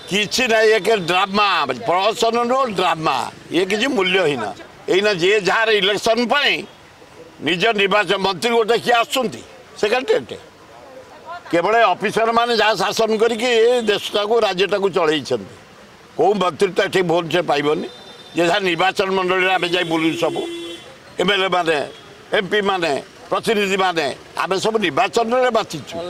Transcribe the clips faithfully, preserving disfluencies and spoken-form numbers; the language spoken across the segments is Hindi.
किसी ना एक ड्रामा प्रहसन नो ड्रामा ये किसी मूल्यहीन एना जे जार इलेक्शन निज निर्वाचन मंत्री गोटे किए आसुंती सेक्रेटेरिएट केवल ऑफिसर माने जहाँ शासन करके देशटा को राज्यटा को चलई कौ मंत्री तो ये भोट से पाइबनी जे जहाँ निर्वाचन मंडल आम जा बुलू सब एमएलए माने एमपी माने प्रतिनिधि माने आम सब निर्वाचन में बाचिचु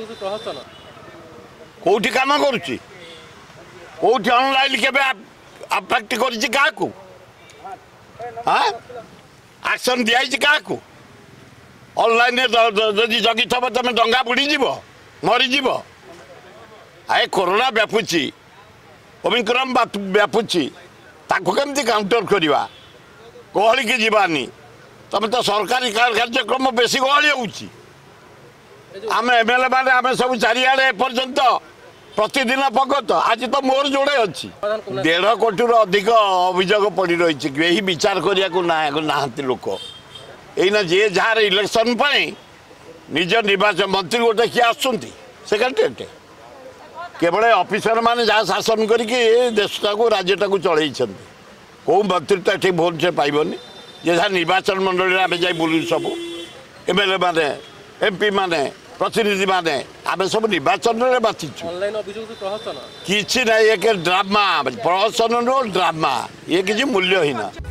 कौटी काम करुच्ची कौटी ऑनलाइन केबे अफेक्ट करिछि काकू हां एक्शन दियाइछि काकू ऑनलाइन जदि जगी थब तमे डंगा बुड़ी जीवो मरी जीवो आए कोरोना व्यापुची ओमिक्रम व्यापुची ताको केमती काउंटर करवा गहली के जीवानी तमे तो सरकारी कार्यक्रम बेसी गहली होउची आम एमएलए माने आम सब चारिआडे पर्यंत प्रतिदिन पकत आज तो मोर जोड़े अच्छी डेढ़ कोटी अधिक अभियोग पड़ रही यही विचार करने ना लोक यही जे जार इलेक्शन निज निर्वाचन मंत्री गोटे किए आसुंती सेक्रेटेरिएट केवल ऑफिसर माने जहाँ शासन करके देशटा को राज्यटा को चलई कौ मंत्री तो ये भोट से पाइबनी जे जहाँ निर्वाचन मंडल आम जा बुलू सब एमएलए माने एमपी माने प्रतिनिधि माने आम सब निर्वाचन में बाचिचु किसी ना एक ड्रामा प्रहसन नो ड्रामा ये किसी मूल्यहीन।